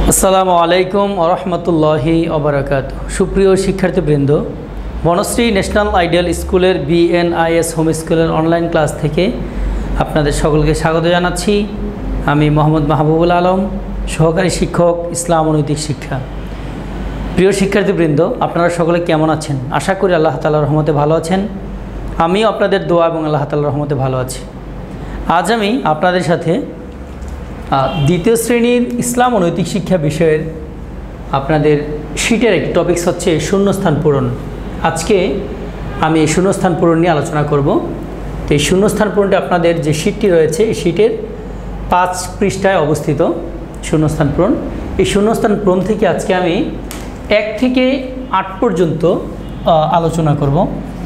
আসসালামু আলাইকুম ওয়া রাহমাতুল্লাহি ওয়া বারাকাতুহু। সুপ্রিয় শিক্ষার্থীবৃন্দ, বনশ্রী ন্যাশনাল আইডিয়াল স্কুলের বিএনআইএস হোম স্কুলের অনলাইন ক্লাস থেকে আপনাদের সকলকে স্বাগত জানাচ্ছি। আমি মোহাম্মদ মাহবুবুল আলম, সহকারী শিক্ষক, ইসলাম ও নৈতিক শিক্ষা। প্রিয় শিক্ষার্থীবৃন্দ, আপনারা সকলে কেমন আছেন? আশা করি আল্লাহ তাআলার রহমতে ভালো আছেন। আমিও আপনাদের দোয়া এবং আল্লাহ তাআলার রহমতে ভালো আছি। আজ আমি আপনাদের সাথে দ্বিতীয় শ্রেণীর ইসলাম ও নৈতিক শিক্ষা বিষয়ের আপনাদের শীটের একটি টপিকস হচ্ছে শূন্যস্থান পূরণ। আজকে আমি এই শূন্যস্থান পূরণ নিয়ে আলোচনা করব। তো এই শূন্যস্থান পূরণটি আপনাদের যে শীটটি রয়েছে এই শীটের 5 পৃষ্ঠায় অবস্থিত শূন্যস্থান পূরণ। এই শূন্যস্থান পূরণ থেকে আজকে আমি 1 থেকে 8 পর্যন্ত আলোচনা করব।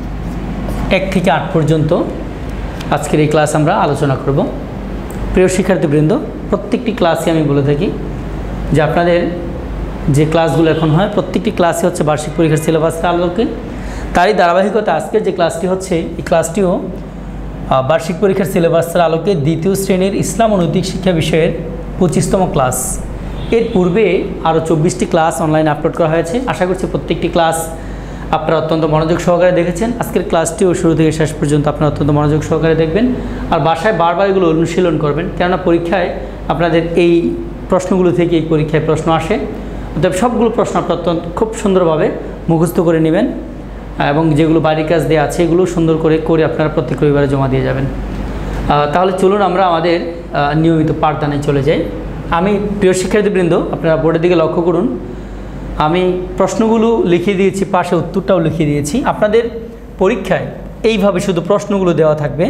1 থেকে 8 পর্যন্ত আজকের এই ক্লাস আমরা আলোচনা করব। প্রিয় শিক্ষার্থীবৃন্দ, প্রত্যেকটি ক্লাসে আমি বলে থাকি যে আপনাদের যে ক্লাসগুলো এখন হয় প্রত্যেকটি ক্লাসে হচ্ছে বার্ষিক পরীক্ষার সিলেবাসের আলোকে। তারই ধারাবাহিকতা আজকের যে ক্লাসটি হচ্ছে এই ক্লাসটিও বার্ষিক পরীক্ষার সিলেবাসের আলোকে দ্বিতীয় শ্রেণীর ইসলাম ও নৈতিক শিক্ষা বিষয়ের 25তম ক্লাস। এর পূর্বে আরও 24টি ক্লাস অনলাইনে আপলোড করা হয়েছে। আশা করছি প্রত্যেকটি ক্লাস আপনারা অত্যন্ত মনোযোগ সহকারে দেখেছেন। আজকের ক্লাসটিও শুরু থেকে শেষ পর্যন্ত আপনারা অত্যন্ত মনোযোগ সহকারে দেখবেন আর বাসায় বারবার এগুলো অনুশীলন করবেন, কেননা পরীক্ষায় আপনাদের এই প্রশ্নগুলো থেকে এই পরীক্ষায় প্রশ্ন আসে। অর্থাৎ সবগুলো প্রশ্ন আপনারা খুব সুন্দরভাবে মুখস্থ করে নেবেন এবং যেগুলো বাড়ির কাজ দেওয়া আছে এগুলো সুন্দর করে আপনারা প্রত্যেক রবিবারে জমা দিয়ে যাবেন। তাহলে চলুন আমরা আমাদের নিয়মিত পাঠদানে চলে যাই। আমি প্রিয় শিক্ষার্থীবৃন্দ, আপনারা বোর্ডের দিকে লক্ষ্য করুন, আমি প্রশ্নগুলো লিখে দিয়েছি, পাশে উত্তরটাও লিখে দিয়েছি। আপনাদের পরীক্ষায় এইভাবে শুধু প্রশ্নগুলো দেওয়া থাকবে,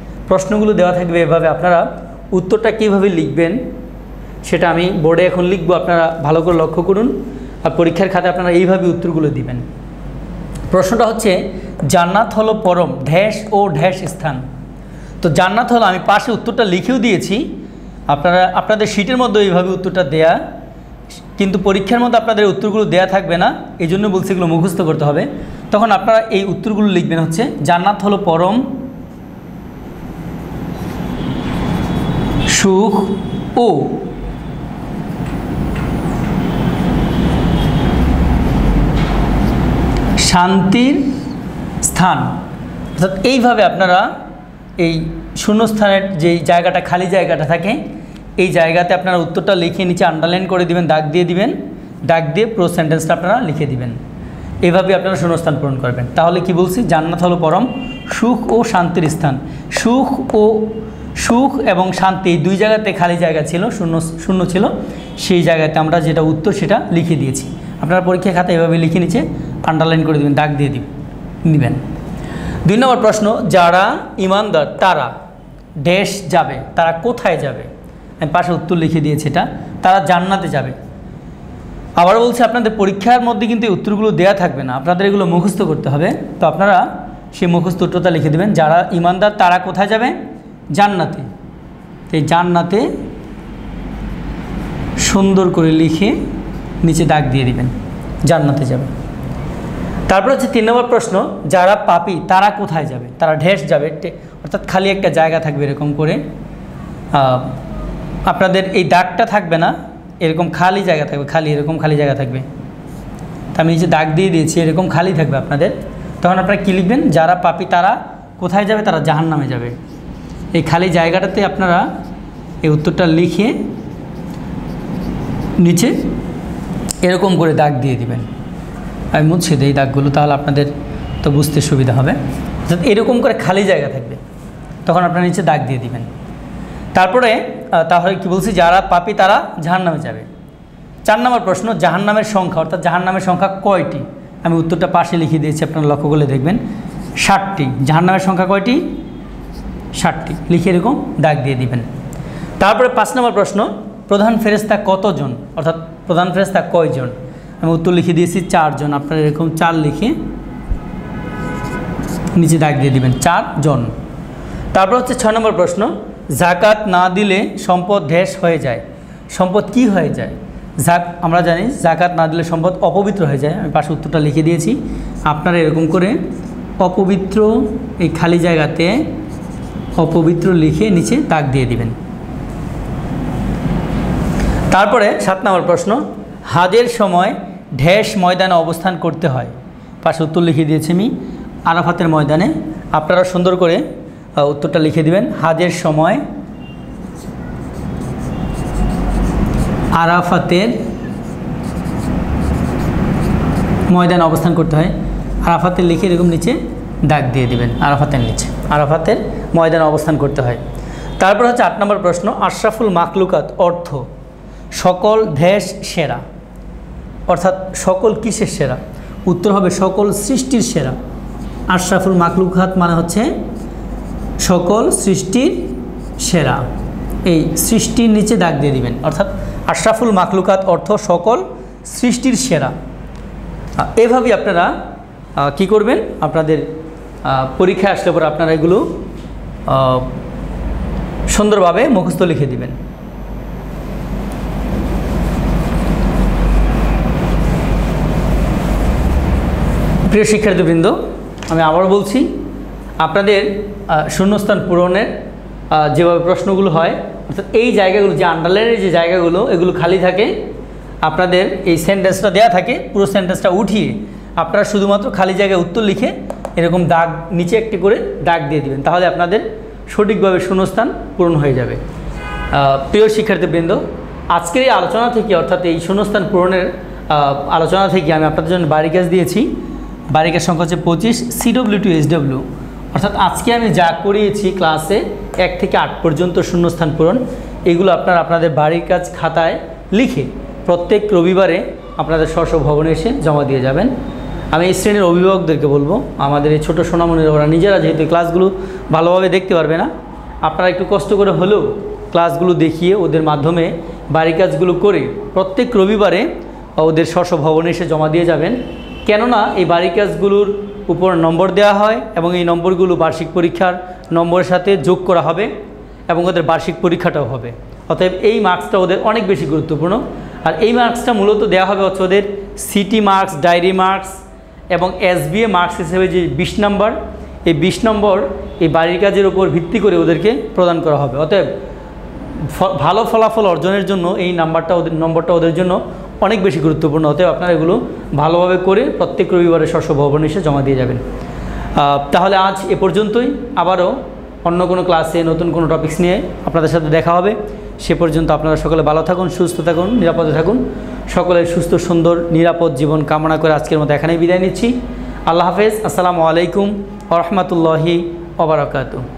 এভাবে আপনারা উত্তরটা কীভাবে লিখবেন সেটা আমি বোর্ডে এখন লিখব, আপনারা ভালো করে লক্ষ্য করুন। আর পরীক্ষার খাতে আপনারা এইভাবে উত্তরগুলো দিবেন। প্রশ্নটা হচ্ছে, জান্নাত হলো পরম ড্যাশ ও ড্যাশ স্থান। তো জান্নাত হলো, আমি পাশে উত্তরটা লিখেও দিয়েছি, আপনাদের শীটের মধ্যে এইভাবে উত্তরটা দেয়া, কিন্তু পরীক্ষার মধ্যে আপনাদের উত্তরগুলো দেয়া থাকবে না, এই জন্য বলছি এগুলো মুখস্থ করতে হবে। তখন আপনারা এই উত্তরগুলো লিখবেন হচ্ছে, জান্নাত হলো পরম সুখ ও শান্তির স্থান। অর্থাৎ এইভাবে আপনারা এই শূন্যস্থানের যে জায়গাটা, খালি জায়গাটা থাকে, এই জায়গাতে আপনারা উত্তরটা লিখে নিচে আন্ডারলাইন করে দিবেন, দাগ দিয়ে দিবেন, দাগ দিয়ে পুরো সেন্টেন্সটা আপনারা লিখে দিবেন। এভাবে আপনারা শূন্যস্থান পূরণ করবেন। তাহলে কি বলছি, জান্নাত হলো পরম সুখ ও শান্তির স্থান। সুখ এবং শান্তি এই দুই জায়গাতে খালি জায়গা ছিল, শূন্য ছিল, সেই জায়গাতে আমরা যেটা উত্তর সেটা লিখে দিয়েছি। আপনারা পরীক্ষা খাতা এভাবে লিখে নিচে আন্ডারলাইন করে দেবেন, দাগ দিয়ে নেবেন। 2 নম্বর প্রশ্ন, যারা ইমানদার তারা ড্যাশ যাবে, তারা কোথায় যাবে? আমি পাশে উত্তর লিখে দিয়েছি, এটা তারা জান্নাতে যাবে। আবার বলছি, আপনাদের পরীক্ষার মধ্যে কিন্তু এই উত্তরগুলো দেয়া থাকবে না, আপনাদের এগুলো মুখস্থ করতে হবে। তো আপনারা সেই মুখস্থ উত্তরটা লিখে দেবেন, যারা ইমানদার তারা কোথায় যাবে? জান্নাতে। এই জান্নাতে সুন্দর করে লিখে নিচে দাগ দিয়ে দিবেন, জান্নাতে যাবে। তারপর হচ্ছে 3 নম্বর প্রশ্ন, যারা পাপী তারা কোথায় যাবে? তারা ড্যাশ যাবে, অর্থাৎ খালি একটা জায়গা থাকবে এরকম করে, আপনাদের এই দাগটা থাকবে না, এরকম খালি জায়গা থাকবে, এরকম খালি জায়গা থাকবে। তা আমি নিচে দাগ দিয়ে দিয়েছি, এরকম খালি থাকবে আপনাদের। তখন আপনারা কী লিখবেন, যারা পাপী তারা কোথায় যাবে? তারা জাহান্নামে যাবে। এই খালি জায়গাটাতে আপনারা এই উত্তরটা লিখে নিচে এরকম করে দাগ দিয়ে দিবেন। আমি মুছে দিই দাগগুলো, তাহলে আপনাদের তো বুঝতে সুবিধা হবে। অর্থাৎ এরকম করে খালি জায়গা থাকবে, তখন আপনারা নিচে দাগ দিয়ে দিবেন। তারপরে তাহলে কি বলছি, যারা পাপী তারা জাহান্নামে যাবে। 4 নম্বর প্রশ্ন, জাহান্নামের সংখ্যা, অর্থাৎ জাহান্নামের সংখ্যা কয়টি? আমি উত্তরটা পাশে লিখে দিয়েছি, আপনারা লক্ষ্য করলে দেখবেন 60টি। জাহান্নামের সংখ্যা কয়টি? 60টি। লিখে এরকম দাগ দিয়ে দিবেন। তারপরে 5 নম্বর প্রশ্ন, প্রধান ফেরেশতা কতজন, অর্থাৎ প্রধান ফেরেশতা কয়জন? আমি উত্তর লিখে দিয়েছি 4 জন। আপনারা এরকম 4 লিখে নিচে দাগ দিয়ে দিবেন, 4 জন। তারপর হচ্ছে 6 নম্বর প্রশ্ন, জাকাত না দিলে সম্পদ ড্যাশ হয়ে যায়। সম্পদ কি হয়ে যায়? আমরা জানি জাকাত না দিলে সম্পদ অপবিত্র হয়ে যায়। আমি পাশে উত্তরটা লিখে দিয়েছি, আপনারা এরকম করে অপবিত্র এই খালি জায়গাতে অপবিত্র লিখে নিচে দাগ দিয়ে দিবেন। তারপরে 7 নম্বর প্রশ্ন, হাজের সময় ড্যাশ ময়দানে অবস্থান করতে হয়। পাশে উত্তর লিখে দিয়েছি আমি, আরাফাতের ময়দানে। আপনারা সুন্দর করে উত্তরটা লিখে দিবেন। হাজের সময় আরাফাতের ময়দানে অবস্থান করতে হয়। আরাফাতের লিখে এরকম নিচে দাগ দিয়ে দিবেন, আরাফাতের নিচে আরাফাতের ময়দানে অবস্থান করতে হয়। তারপর হচ্ছে 8 নম্বর প্রশ্ন, আশরাফুল মাখলুকাত অর্থ সকল দেশ সেরা, অর্থাৎ সকল কিসের সেরা? উত্তর হবে সকল সৃষ্টির সেরা। আশরাফুল মাখলুকাত মানে হচ্ছে সকল সৃষ্টির সেরা। এই সৃষ্টির নিচে দাগ দিয়ে দিবেন, অর্থাৎ আশরাফুল মাখলুকাত অর্থ সকল সৃষ্টির সেরা। এভাবেই আপনারা কি করবেন, আপনাদের পরীক্ষায় আসলে পরে আপনারা এগুলো সুন্দরভাবে মুখস্থ লিখে দিবেন। প্রিয় শিক্ষার্থীবৃন্দ, আমি আবার বলছি, আপনাদের শূন্যস্থান পূরণের যেভাবে প্রশ্নগুলো হয়, অর্থাৎ এই জায়গাগুলো যে আন্ডারলাইনের যে জায়গাগুলো এগুলো খালি থাকে, আপনাদের এই সেন্টেন্সটা দেওয়া থাকে, পুরো সেন্টেন্সটা উঠিয়ে আপনারা শুধুমাত্র খালি জায়গায় উত্তর লিখে এরকম দাগ নিচে একটি করে দাগ দিয়ে দিবেন, তাহলে আপনাদের সঠিকভাবে শূন্যস্থান পূরণ হয়ে যাবে। প্রিয় শিক্ষার্থীবৃন্দ, আজকের এই আলোচনা থেকে, অর্থাৎ এই শূন্যস্থান পূরণের আলোচনা থেকে আমি আপনাদের জন্য বাড়ি কাজ দিয়েছি। বাড়ি কাজ সংখ্যা হচ্ছে 25 CW to SW, অর্থাৎ আজকে আমি যা করিয়েছি ক্লাসে 1 থেকে 8 পর্যন্ত শূন্যস্থান পূরণ, এগুলো আপনারা আপনাদের বাড়ির কাজ খাতায় লিখে প্রত্যেক রবিবারে আপনাদের স্ব ভবনে এসে জমা দিয়ে যাবেন। আমি এই শ্রেণীর অভিভাবকদেরকে বলবো, আমাদের এই ছোটো সোনামণিরা ওরা নিজেরা যেহেতু ক্লাসগুলো ভালোভাবে দেখতে পারবে না, আপনারা একটু কষ্ট করে হলেও ক্লাসগুলো দেখিয়ে ওদের মাধ্যমে বাড়ি কাজগুলো করে প্রত্যেক রবিবারে ওদের স্ব ভবনে এসে জমা দিয়ে যাবেন। কেননা এই বাড়ি কাজগুলোর উপর নম্বর দেওয়া হয় এবং এই নম্বরগুলো বার্ষিক পরীক্ষার নম্বরের সাথে যোগ করা হবে এবং ওদের বার্ষিক পরীক্ষাটাও হবে। অতএব এই মার্কসটা ওদের অনেক বেশি গুরুত্বপূর্ণ। আর এই মার্কসটা মূলত দেওয়া হবে হচ্ছে ওদের সিটি মার্কস, ডায়েরি মার্কস এবং SBA মার্কস হিসেবে যে 20 নম্বর, এই 20 নম্বর এই বাড়ির কাজের উপর ভিত্তি করে ওদেরকে প্রদান করা হবে। অতএব ভালো ফলাফল অর্জনের জন্য এই নম্বরটা ওদের জন্য অনেক বেশি গুরুত্বপূর্ণ। অতএব আপনারা এগুলো ভালোভাবে করে প্রত্যেক রবিবারে স্ব ভবনে এসে জমা দিয়ে যাবেন। তাহলে আজ এ পর্যন্তই, আবারও অন্য কোনো ক্লাসে নতুন কোনো টপিকস নিয়ে আপনাদের সাথে দেখা হবে। সে পর্যন্ত আপনারা সকলে ভালো থাকুন, সুস্থ থাকুন, নিরাপদে থাকুন। সকলের সুস্থ সুন্দর নিরাপদ জীবন কামনা করে আজকের মতো এখানেই বিদায় নিচ্ছি। আল্লাহ হাফেজ। আসসালামু আলাইকুম ওয়া রাহমাতুল্লাহি ওয়া বারাকাতুহু।